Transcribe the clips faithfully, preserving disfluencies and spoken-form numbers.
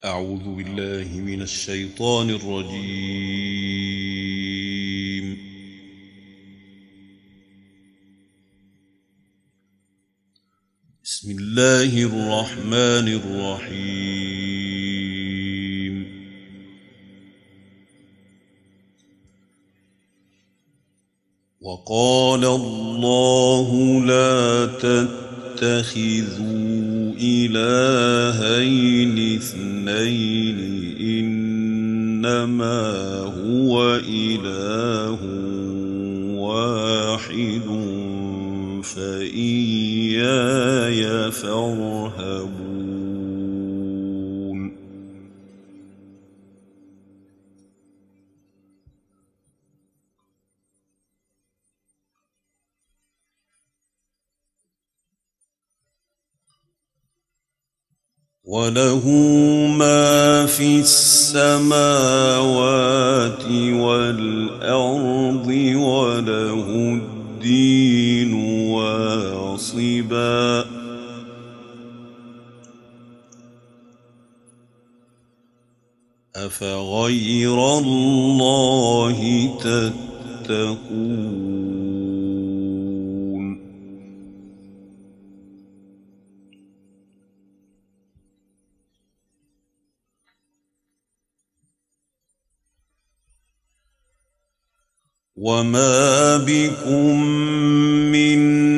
أعوذ بالله من الشيطان الرجيم. بسم الله الرحمن الرحيم. وقال الله لا تتخذوا إلهين اثنين إنما هو إله واحد فإياي فارهبون. وله ما في السماوات والأرض وله الدين واصبا أفغير الله تتقون. وما بكم من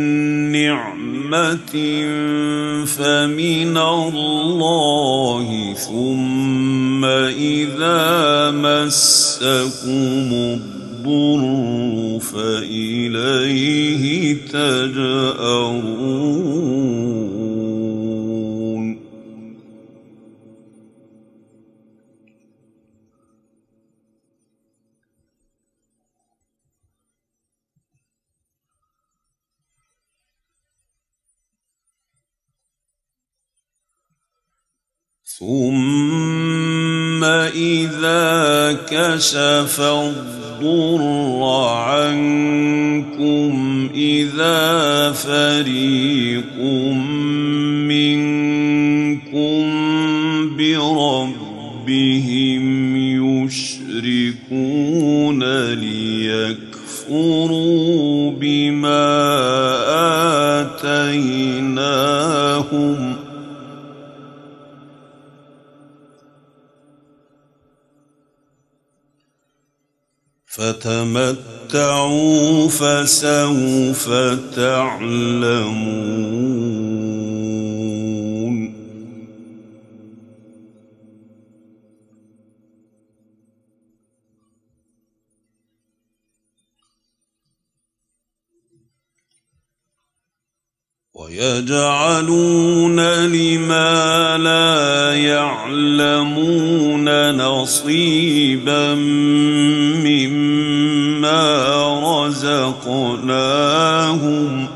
نعمة فمن الله ثم إذا مسكم الضر فإليه تجأرون. ثم إذا كشف الضر عنكم إذا فريق منكم بربهم يشركون ليكفروا بما آتيناهم فتمتعوا فسوف تعلمون. ويجعلون لما لا يعلمون نصيبا مما رزقناهم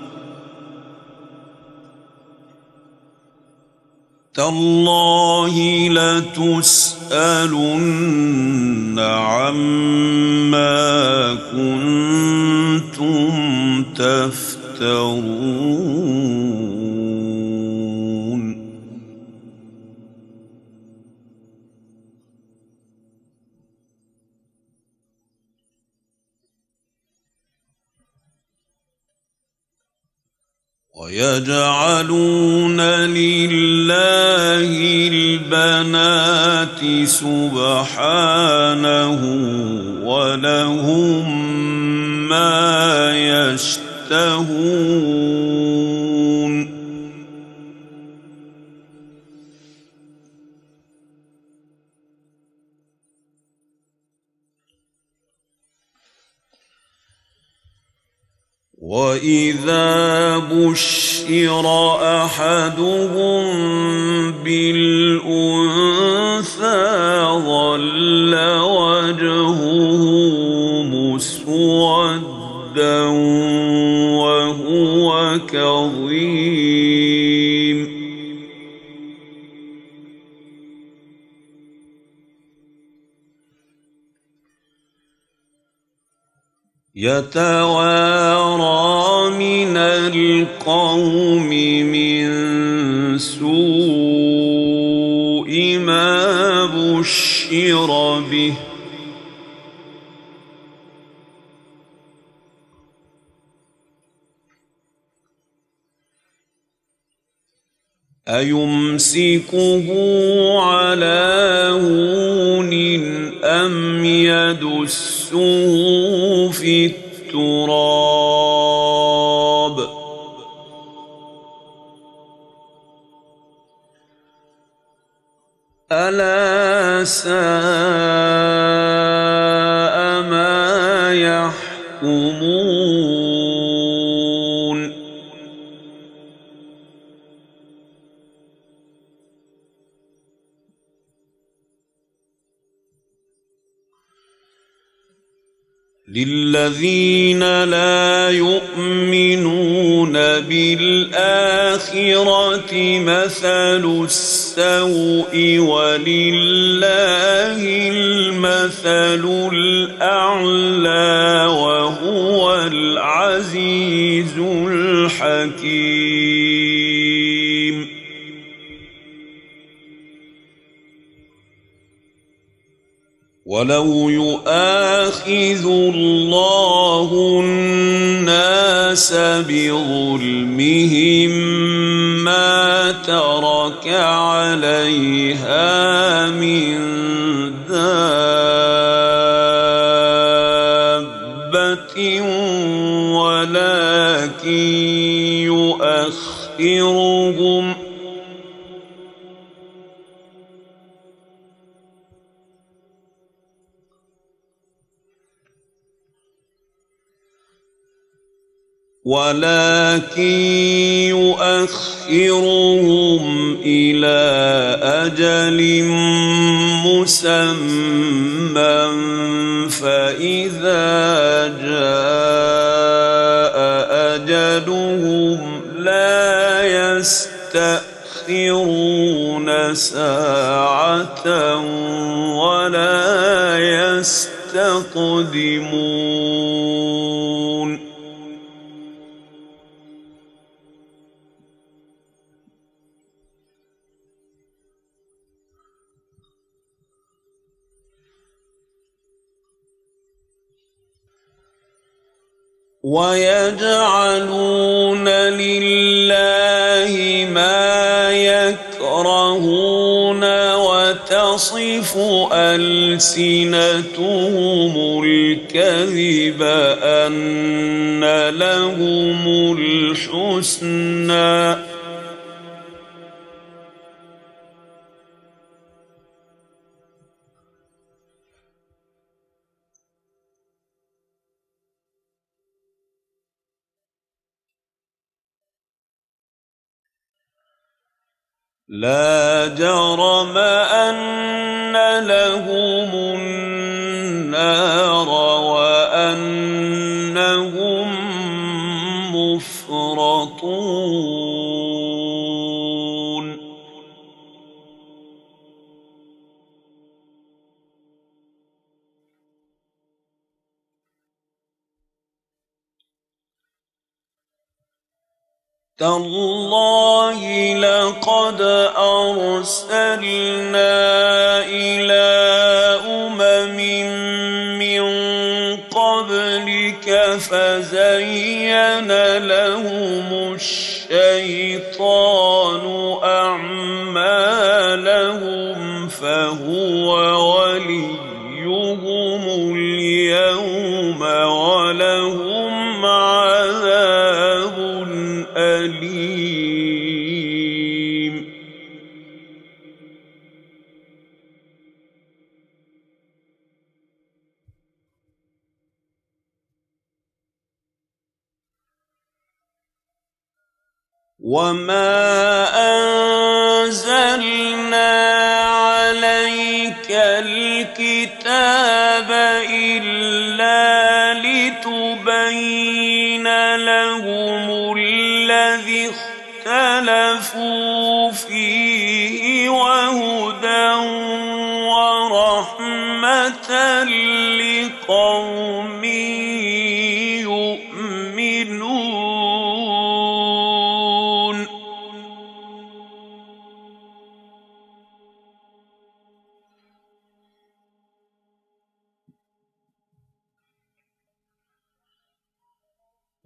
تالله لتسألن عما كنتم تفترون. ويجعلون لله البنات سبحانه ولهم ما يشتهون. وإذا بشر أحدهم بالأنثى ظل وجهه مسودا وهو كظيم. يتوارى من القوم من سوء بما بشر به أيمسكه على هون أم يدسه في التراب ألا ساء ما يحكمون للذين لا يؤمنون بالآخرة مثل السوء ولله المثل الأعلى وهو العزيز الحكيم ولو يؤاخذ الله الناس بظلمهم ما ترك عليها من دابة ولكن يؤخرهم ولكن يؤخرهم إلى أجل مسمى فإذا جاء أجلهم لا يستأخرون ساعة ولا يستقدمون ويجعلون لله ما يكرهون وتصف ألسنتهم الكذب أن لهم الحسنى لا جرم أن لهم النار وأنهم مفرطون تالله لقد أرسلنا إلى أمم من قبلك فزين لهم الشيطان أعمالهم فهو وليهم اليوم ولهم عذاب أليم وما أنزلنا عليك الكتاب إلا لتبين لهم الذي اختلفوا فيه وهدى ورحمة لقوم يؤمنون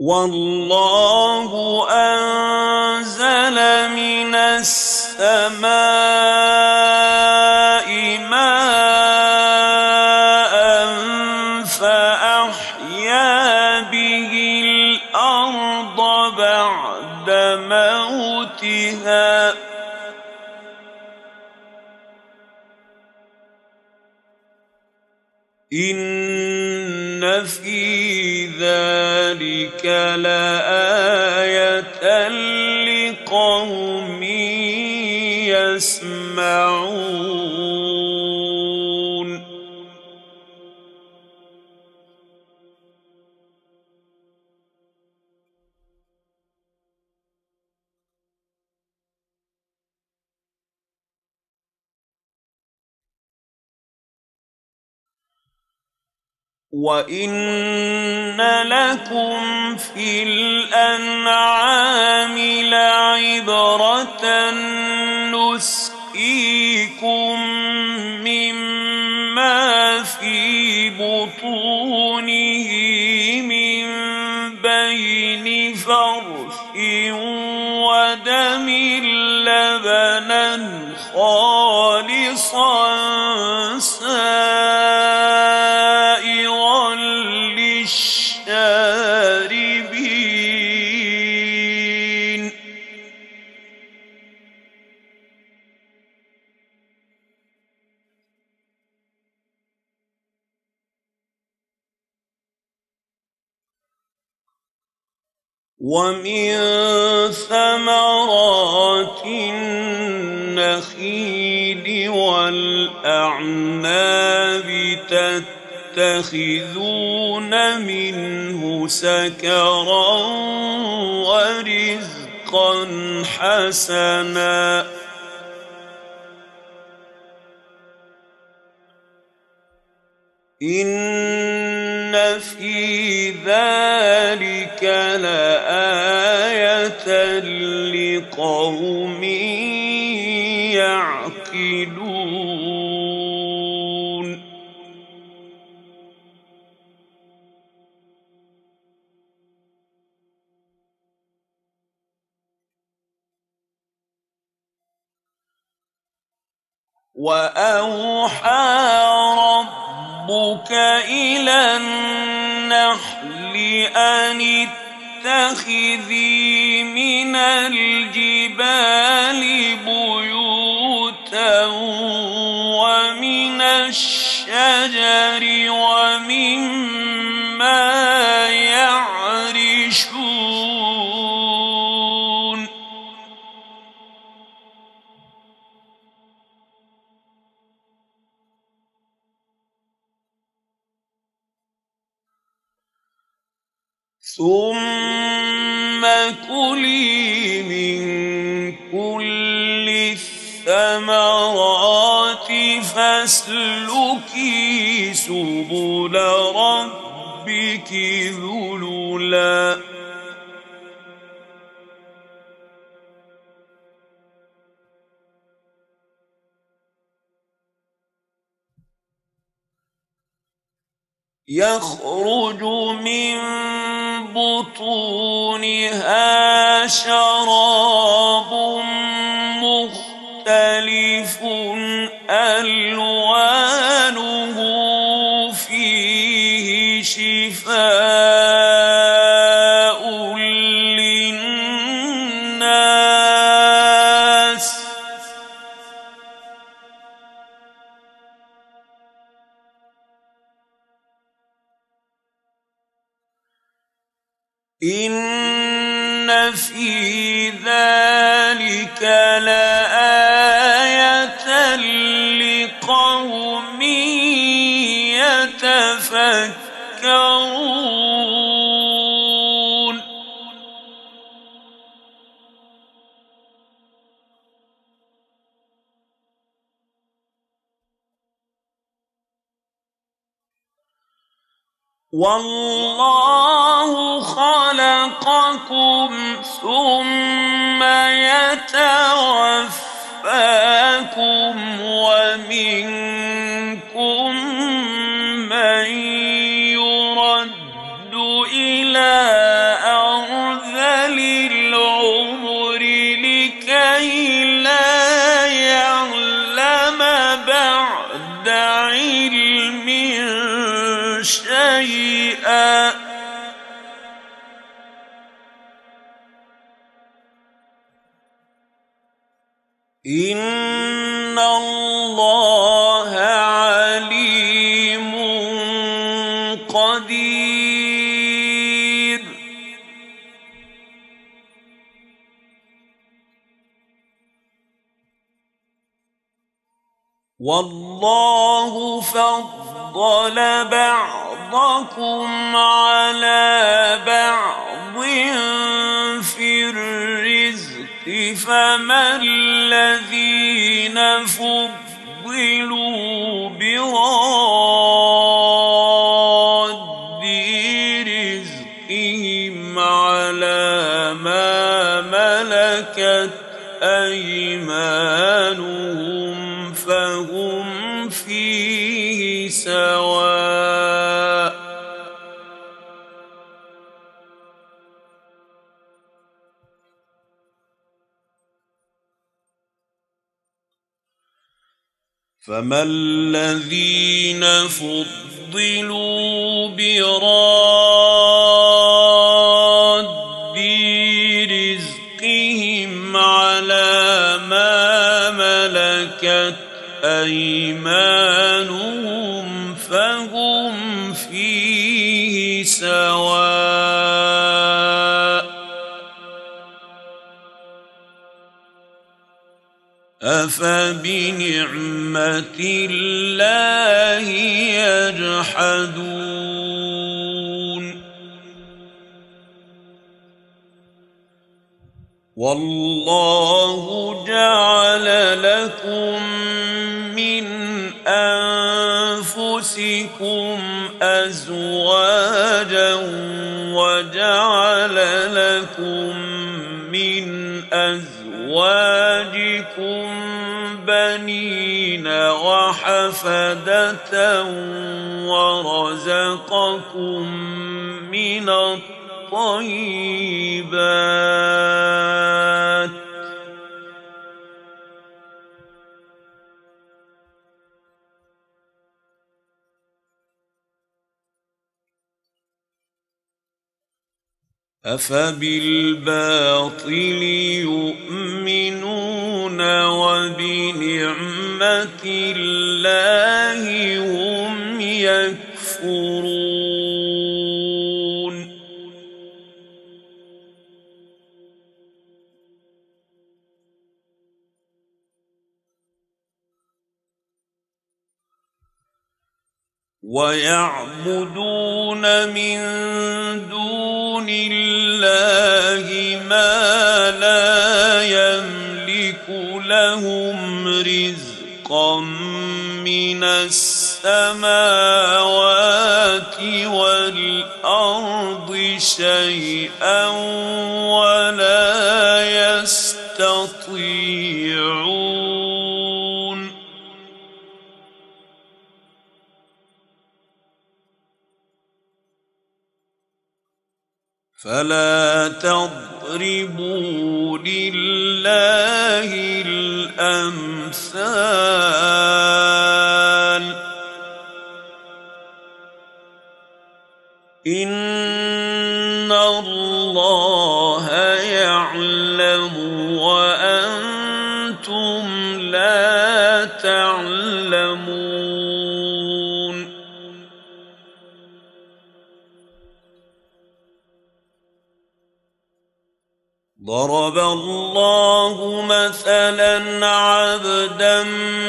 والله أنزل من السماء ماء فأحيا به الأرض بعد موتها إن في ذلك لآية لقوم يسمعون وَإِنَّ لَكُمْ فِي الْأَنْعَامِ لَعِبْرَةً نُسْقِيكُم مِّمَّا فِي بُطُونِهِ مِن بَيْنِ فَرْثٍ وَدَمٍ لَّبَنًا خَالِصًا سَائِغًا لِّلشَّارِبِينَ وَمِن ثَمَرَاتِ النَّخِيلِ وَالْأَعْنَابِ تَتَّخِذُونَ مِنْهُ سَكَرًا وَرِزْقًا حَسَنًا ۗ إِنَّ فِي ذَلِكَ لَآيَةً لِقَوْمٍ يَعْقِلُونَ وَأَوْحَىٰ رَبُّكَ إِلَى النَّحْلِ أَنِ اتَّخِذِي مِنَ الْجِبَالِ بُيُوتًا وَمِنَ الشَّجَرِ وَمِمَّا يَعْرِشُونَ ثُمَّ كُلِي مِن كُلِّ الثَّمَرَاتِ فَاسْلُكِي سُبُلَ رَبِّكِ ذُلُلًا يَخْرُجُ مِن بُطُونِهَا شَرَابٌ مُّخْتَلِفٌ أَلْوَانُهُ فِيهِ شِفَاءٌ لِّلنَّاسِ إِنَّ فِي ذَلِكَ لَآيَةً لِقَوْمٍ يَتَفَكَّرُونَ وَاللَّهُ خَلَقَكُمْ ثُمَّ يَتَوَفَّاكُمْ وَمِنكُم مَّن يُرَدُّ إِلَىٰ شيئا إن الله عليم قدير. والله فضل بعضكم على بعض في الرزق فما الذين فضلوا براد رزقهم على ما ملكت أيمانهم فهم فيه سواء. فما الذين فضلوا براد رزقهم على ما ملكت أيمانهم فهم فيه سواء. أفبنعمة الله يجحدون والله جعل لكم من أنفسكم أزواجا وجعل لكم من أزواجكم بنين وحفدة ورزقكم من الطيبات أفبالباطل يؤمنون وبنعمة الله هم يكفرون. ويعبدون من دون الله ما لا يملك لهم رزقا من السماوات والأرض شيئا ولا يستطيعون. فلا تضربوا لله الأمثال إن الله يعلم وأنتم لا تعلمون. ضرب الله مثلا عبدا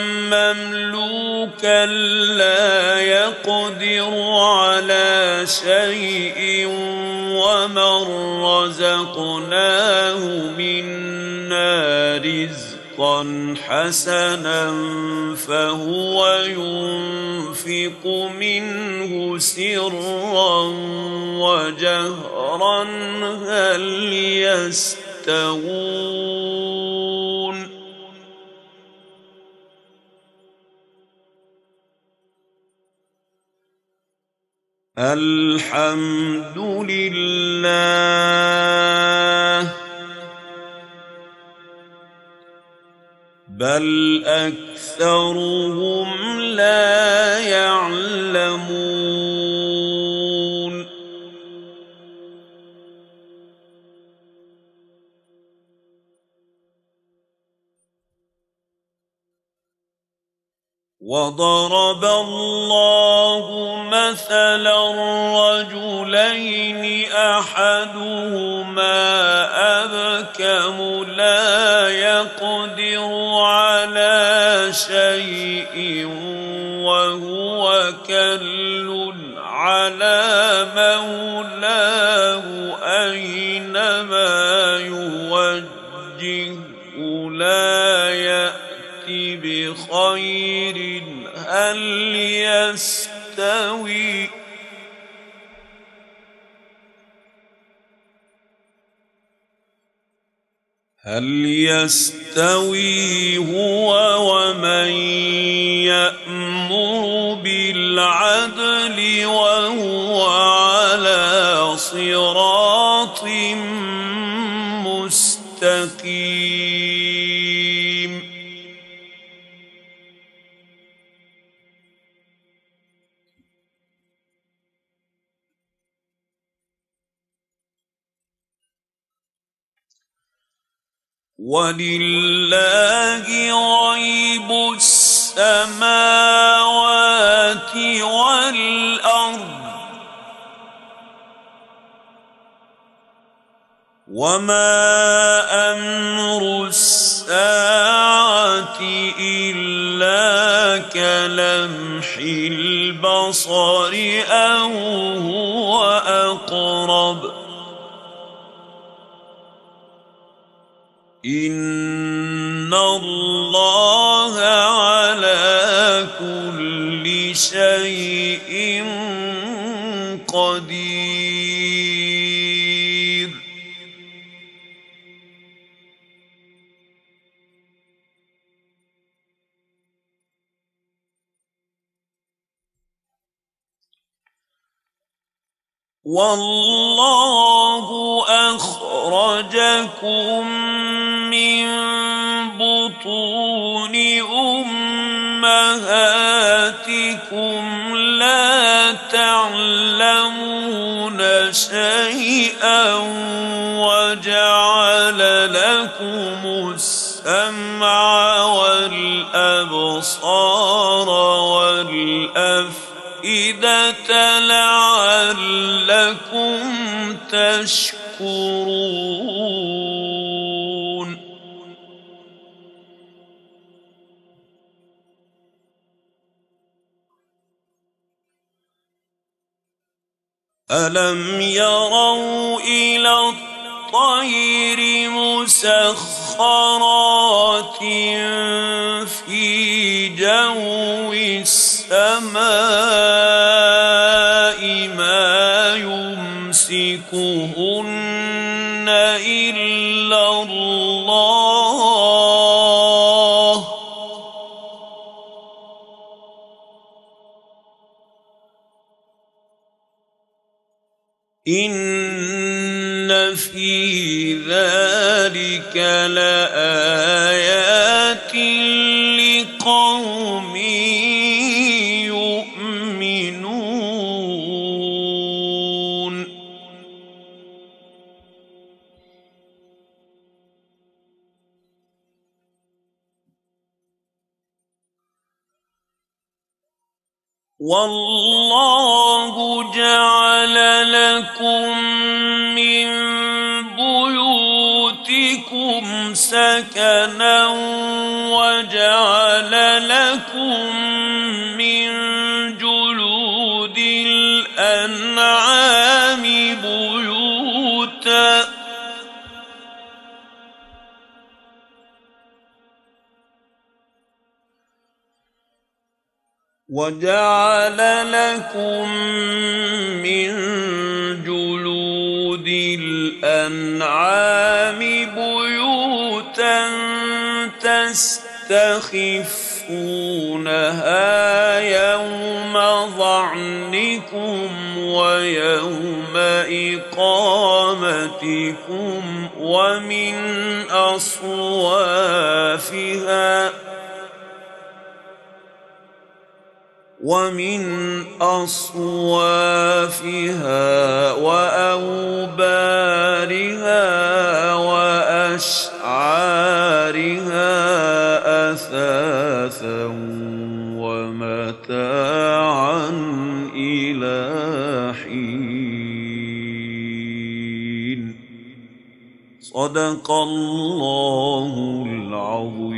مملوكا لا يقدر على شيء ومن رزقناه منا رزقا حسنا فهو ينفق منه سرا وجهرا هل يستوون الحمد لله بل أكثرهم لا يعلمون. وضرب الله مثلا رجلين أحدهما أبكم لا يقدر على شيء وهو كل على مولاه أينما يوجهه لا يأتي بخير هل يستوي هل يستوي هو ومن يأمر بالعدل وهو على صراط مستقيم. ولله غيب السماوات والأرض وما أمر الساعة إلا كلمح البصر أو هو أقرب إن الله على كل شيء قدير. والله أخرجكم من بطون أمهاتكم لا تعلمون شيئا وجعل لكم السمع والأبصار والأفئدة لعلكم تشكرون. ألم يروا إلى الطير مسخرات في جو السماء ما يمسكهن إلا الله إن في ذلك لآيات لقوم يؤمنون. والله جعل لكم من بيوتكم سكنا وجعل لكم من جلود الأنعام بيوتا وجعل لكم من جلود الأنعام بيوتا تستخفونها يوم ظعنكم ويوم إقامتكم ومن أصوافها ومن أصوافها وأوبارها وأشعارها أثاثا صدق الله العظيم.